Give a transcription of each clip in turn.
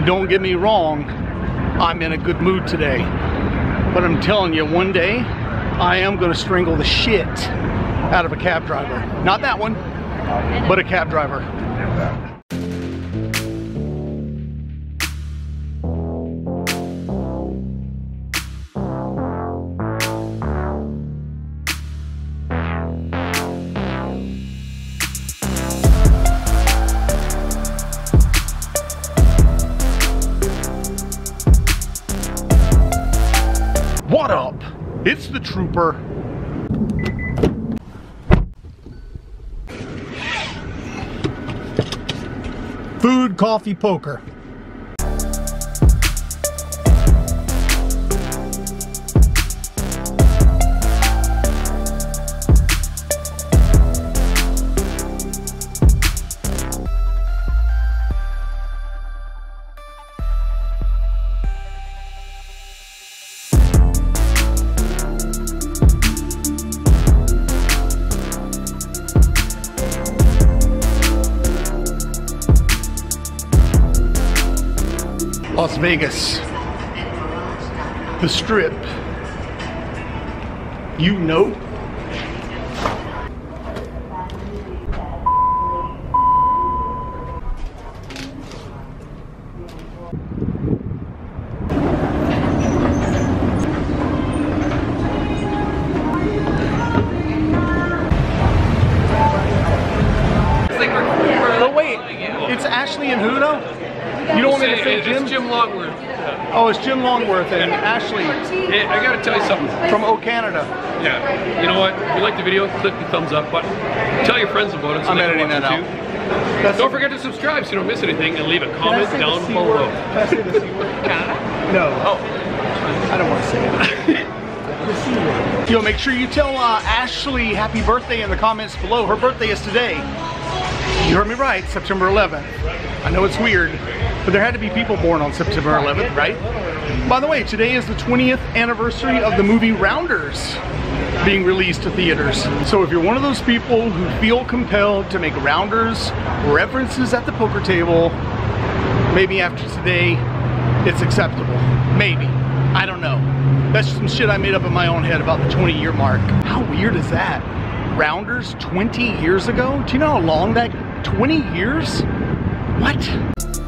Don't get me wrong, I'm in a good mood today. But I'm telling you, one day, I am gonna strangle the shit out of a cab driver. Not that one, but a cab driver. What up? It's the Trooper. Food, coffee, poker. Las Vegas, the Strip, you know. But wait, it's Ashley and who though? You don't want me to say Jim? It's Jim Longworth. Oh, it's Jim Longworth and Ashley. Hey, I gotta tell you something. From O Canada. Yeah. You know what? If you like the video, click the thumbs up button. Tell your friends about it so I'm they can editing watch that it out. too. Don't forget to subscribe so you don't miss anything, and leave a comment down below. Can I say the C word? No. Oh. I don't want to say it. The C word. Yo, make sure you tell Ashley happy birthday in the comments below. Her birthday is today. You heard me right, September 11th. I know it's weird, but there had to be people born on September 11th, right? By the way, today is the 20th anniversary of the movie Rounders being released to theaters. So if you're one of those people who feel compelled to make Rounders references at the poker table, maybe after today, it's acceptable. Maybe. I don't know. That's some shit I made up in my own head about the 20-year mark. How weird is that? Rounders 20 years ago? Do you know how long that, 20 years? What?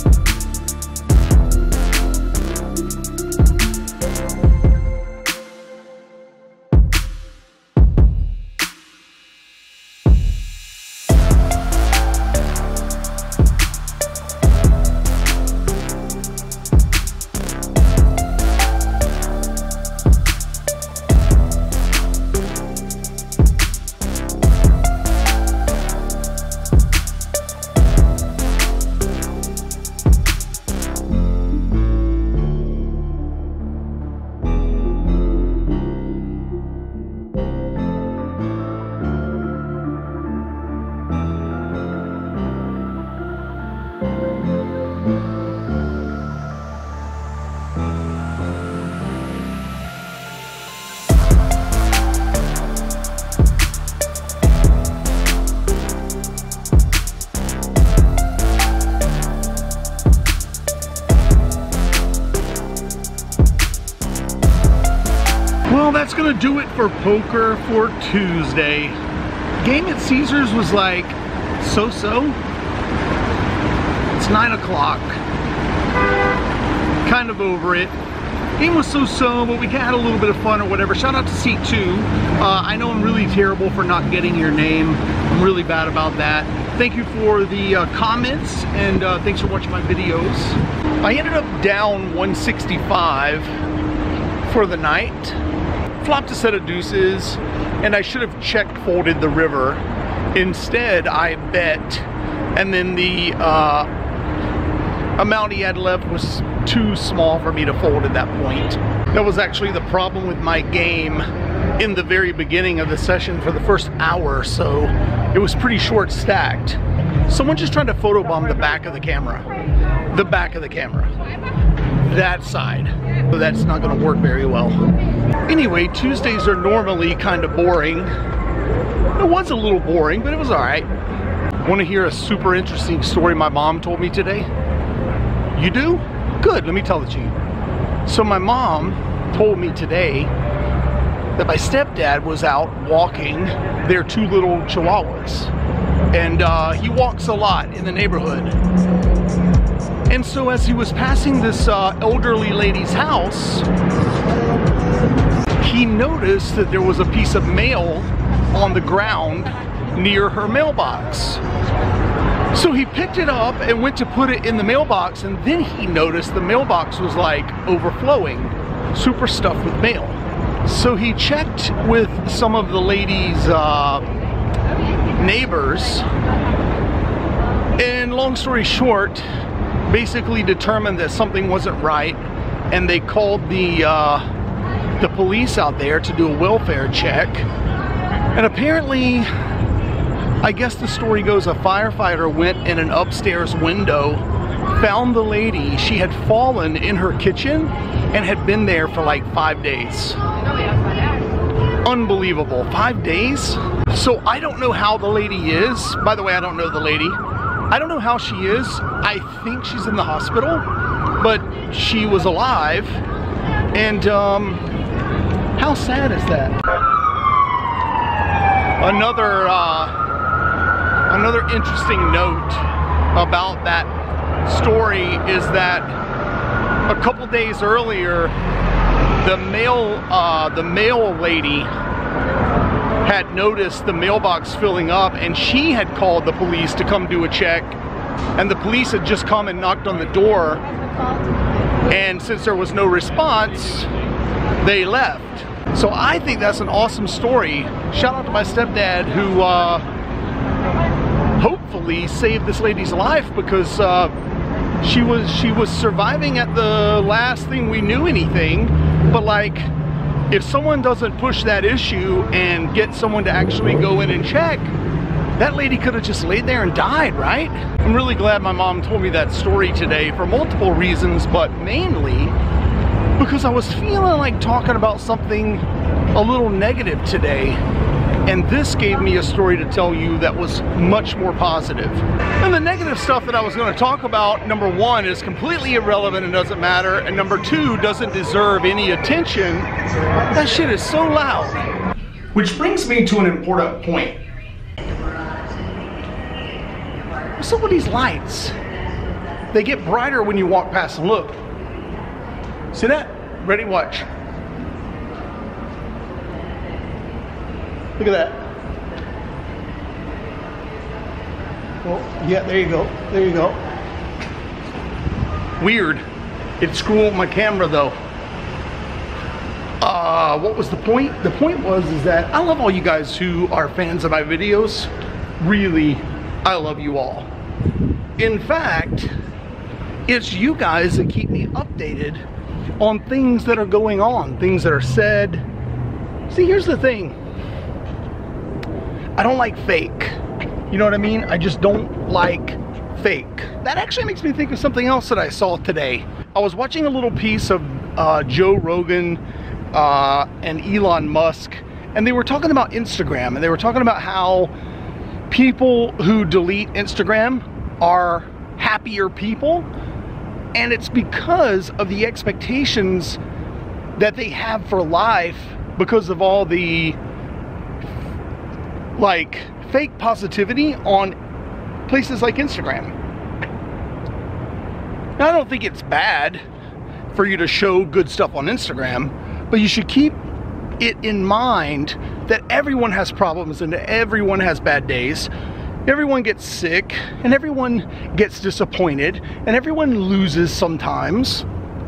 Well, that's gonna do it for poker for Tuesday. Game at Caesars was like so-so. It's 9 o'clock. Kind of over it. Game was so-so, but we had a little bit of fun or whatever. Shout out to Seat 2. I know I'm really terrible for not getting your name. I'm really bad about that. Thank you for the comments, and thanks for watching my videos. I ended up down 165 for the night. Flopped a set of deuces, and I should have check folded the river. Instead, I bet, and then the amount he had left was too small for me to fold at that point. That was actually the problem with my game in the very beginning of the session for the first hour or so. It was pretty short stacked. Someone just tried to photobomb the back of the camera. The back of the camera. That side. So that's not gonna work very well. Anyway, Tuesdays are normally kind of boring. It was a little boring, but it was all right. Want to hear a super interesting story my mom told me today? You do? Good, let me tell it to you. So my mom told me today that my stepdad was out walking their 2 little chihuahuas. And he walks a lot in the neighborhood. And so as he was passing this elderly lady's house, he noticed that there was a piece of mail on the ground near her mailbox. So he picked it up and went to put it in the mailbox, and then he noticed the mailbox was like overflowing, super stuffed with mail. So he checked with some of the lady's neighbors, and long story short, basically determined that something wasn't right, and they called the police out there to do a welfare check. And apparently, I guess the story goes, a firefighter went in an upstairs window, found the lady. She had fallen in her kitchen and had been there for like 5 days. Unbelievable, 5 days? So I don't know how the lady is. By the way, I don't know the lady. I don't know how she is. I think she's in the hospital, but she was alive. And how sad is that? Another interesting note about that story is that a couple days earlier, the mail lady had noticed the mailbox filling up, and she had called the police to come do a check, and the police had just come and knocked on the door, and since there was no response, they left. So I think that's an awesome story. Shout out to my stepdad, who hopefully saved this lady's life, because she was surviving at the last thing we knew anything. But like, if someone doesn't push that issue and get someone to actually go in and check, that lady could have just laid there and died, right? I'm really glad my mom told me that story today for multiple reasons, but mainly because I was feeling like talking about something a little negative today, and this gave me a story to tell you that was much more positive. And the negative stuff that I was going to talk about, number 1, is completely irrelevant and doesn't matter, and number 2, doesn't deserve any attention. That shit is so loud. Which brings me to an important point. What's up with these lights? They get brighter when you walk past them. Look. See that? Ready? Watch. Look at that. Well, yeah, there you go. There you go. Weird. It's screwing with my camera though. What was the point? The point was that I love all you guys who are fans of my videos. Really, I love you all. In fact, it's you guys that keep me updated on things that are going on, things that are said. See, here's the thing. I don't like fake. You know what I mean? I just don't like fake. That actually makes me think of something else that I saw today. I was watching a little piece of Joe Rogan and Elon Musk, and they were talking about Instagram, and they were talking about how people who delete Instagram are happier people, and it's because of the expectations that they have for life because of all the like fake positivity on places like Instagram. Now, I don't think it's bad for you to show good stuff on Instagram, but you should keep it in mind that everyone has problems and everyone has bad days. Everyone gets sick and everyone gets disappointed and everyone loses sometimes.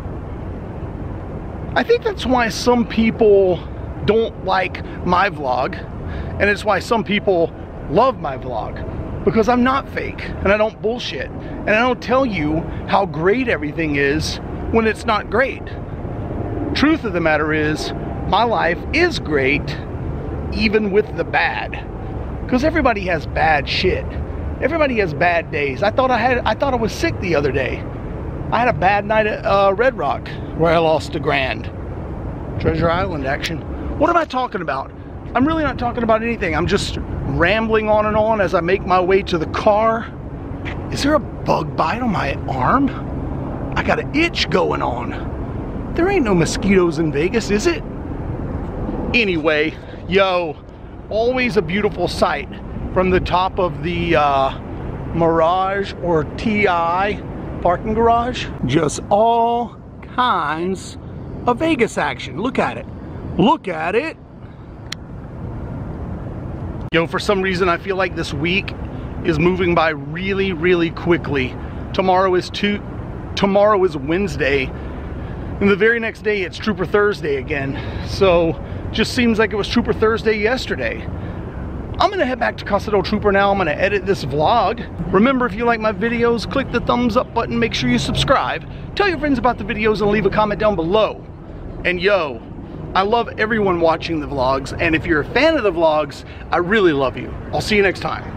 I think that's why some people don't like my vlog, and it's why some people love my vlog, because I'm not fake and I don't bullshit and I don't tell you how great everything is when it's not great. Truth of the matter is, my life is great even with the bad, because everybody has bad shit. Everybody has bad days. I thought I was sick the other day. I had a bad night at Red Rock where I lost $1,000. Treasure Island action. What am I talking about? I'm really not talking about anything. I'm just rambling on and on as I make my way to the car. Is there a bug bite on my arm? I got an itch going on. There ain't no mosquitoes in Vegas, is it? Anyway, yo, always a beautiful sight from the top of the Mirage or TI parking garage. Just all kinds of Vegas action. Look at it. Look at it. Yo, for some reason I feel like this week is moving by really, really quickly. Tomorrow is Wednesday, and the very next day it's Trooper Thursday again. So just seems like it was Trooper Thursday yesterday. I'm gonna head back to Casa del Trooper now. I'm gonna edit this vlog. Remember, if you like my videos, click the thumbs up button, make sure you subscribe, tell your friends about the videos, and leave a comment down below. And yo, I love everyone watching the vlogs, and if you're a fan of the vlogs, I really love you. I'll see you next time.